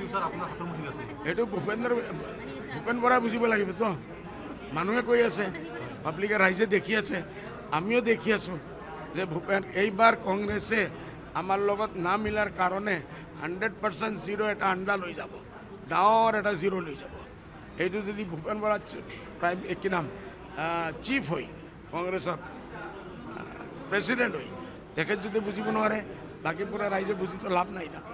এইটো ভূপেন বৰা বুজিব লাগিব তো মানুহে কৈ আছে পাব্লিকে ৰাইজে দেখি আছে আমিও দেখি আছো যে ভূপেন এইবাৰ কংগ্ৰেছে আমাৰ লগত না মিলাৰ কাৰণে 100% জিৰ' এটা আণ্ডা লৈ যাব ডাঙৰ এটা জিৰ' লৈ যাব এইটো যদি ভূপেন বৰা প্ৰাইম কি নাম চিফ হৈ কংগ্ৰেছৰ প্ৰেচিডেণ্ট হৈ তেখেত যদি বুজিব নোৱাৰে বাকী পুৰা ৰাইজে বুজিতো লাভ নাই না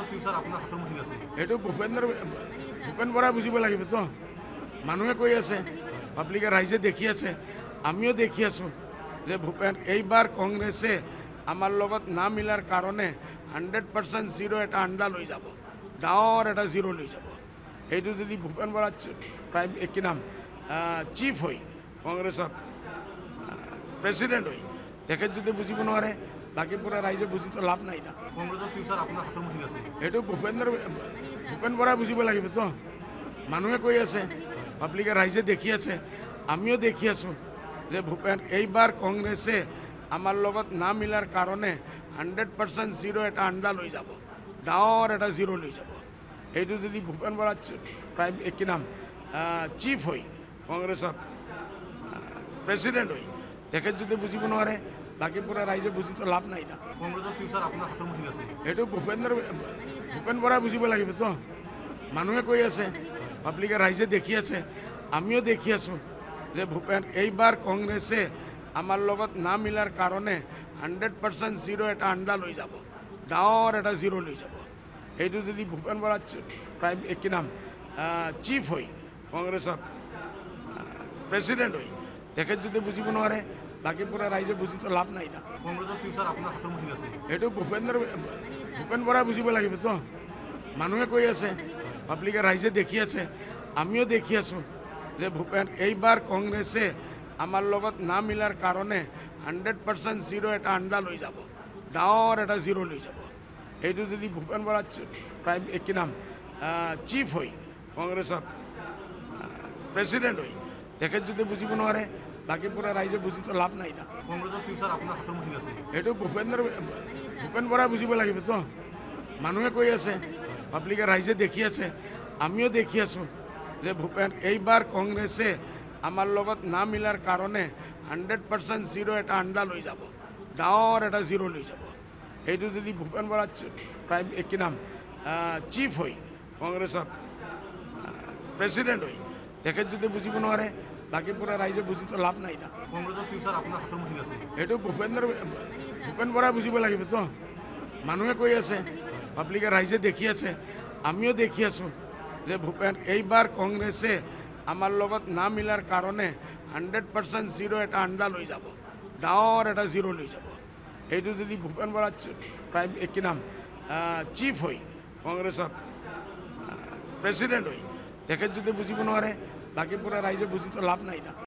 এইটো ভূপেন বৰা বুজিব লাগিব তো মানুহে কৈ আছে পাব্লিকে ৰাইজে দেখি আছে আমিও দেখি আছো যে ভূপেন এইবাৰ কংগ্ৰেছে আমাৰ লগত না মিলাৰ কাৰণে 100% জিৰ' এটা আণ্ডা লৈ যাব ডাঙৰ এটা জিৰ' লৈ যাব এইটো যদি ভূপেন বৰা প্ৰাইম কি নাম চিফ হৈ কংগ্ৰেছৰ প্ৰেচিডেণ্ট হৈ তেখেত যদি বুজিব নোৱাৰে বাকী পুৰা ৰাইজে বুজিতো লাভ নাই না এইটো ভূপেন বৰা বুজিব লাগিব তো মানুহে কৈ আছে পাব্লিকে ৰাইজে দেখি আছে আমিও দেখি আছো যে ভূপেন এইবাৰ কংগ্ৰেছে আমাৰ লগত না মিলাৰ কাৰণে 100% জিৰ' এটা আণ্ডা লৈ যাব ডাঙৰ এটা জিৰ' লৈ যাব এইটো যদি ভূপেন বৰা প্ৰাইম কি নাম চিফ হৈ কংগ্ৰেছৰ প্ৰেচিডেণ্ট হৈ তেখেত যদি বুজিব নোৱাৰে বাকী পুৰা ৰাইজে বুজিতো লাভ নাই না এইটো ভূপেন বৰা বুজিব লাগিব তো মানুহে কৈ আছে পাব্লিকে ৰাইজে দেখি আছে আমিও দেখি আছো যে ভূপেন এইবাৰ কংগ্ৰেছে আমাৰ লগত না মিলাৰ কাৰণে 100% জিৰ' এটা আণ্ডা লৈ যাব ডাঙৰ এটা জিৰ' লৈ যাব এইটো যদি ভূপেন বৰা প্ৰাইম কি নাম চিফ হৈ কংগ্ৰেছৰ প্ৰেচিডেণ্ট হৈ তেখেত যদি বুজিব নোৱাৰে বাকী পুৰা ৰাইজে বুজিতো লাভ নাই না এইটো ভূপেন বৰা বুজিব লাগিব তো মানুহে কৈ আছে পাব্লিকে ৰাইজে দেখি আছে আমিও দেখি আছো যে ভূপেন এইবাৰ কংগ্ৰেছে আমাৰ লগত না মিলাৰ কাৰণে 100% জিৰ' এটা আণ্ডা লৈ যাব ডাঙৰ এটা জিৰ' লৈ যাব এইটো যদি ভূপেন বৰা প্ৰাইম কি নাম চিফ হৈ কংগ্ৰেছৰ প্ৰেচিডেণ্ট হৈ তেখেত যদি বুজিব নোৱাৰে বাকী পুৰা ৰাইজে বুজিতো লাভ নাই না এইটো ভূপেন বৰা বুজিব লাগিব তো মানুহে কৈ আছে পাব্লিকে ৰাইজে দেখি আছে আমিও দেখি আছো যে ভূপেন এইবাৰ কংগ্ৰেছে আমাৰ লগত না মিলাৰ কাৰণে 100% জিৰ' এটা আণ্ডা লৈ যাব ডাঙৰ এটা জিৰ' লৈ যাব এইটো যদি ভূপেন বৰা প্ৰাইম কি নাম চিফ হৈ কংগ্ৰেছৰ প্ৰেচিডেণ্ট হৈ তেখেত যদি বুজিব নোৱাৰে বাকী পুৰা ৰাইজে বুজিতো লাভ নাই না এইটো ভূপেন বৰা বুজিব লাগিব তো মানুহে কৈ আছে পাব্লিকে ৰাইজে দেখি আছে আমিও দেখি আছো যে ভূপেন এইবাৰ কংগ্ৰেছে আমাৰ লগত না মিলাৰ কাৰণে 100% জিৰ' এটা আণ্ডা লৈ যাব ডাঙৰ এটা জিৰ' লৈ যাব এইটো যদি ভূপেন বৰা প্ৰাইম কি নাম চিফ হৈ কংগ্ৰেছৰ প্ৰেচিডেণ্ট হৈ তেখেত যদি বুজিব নোৱাৰে বাকী পুৰা ৰাইজে বুজিতো লাভ নাই না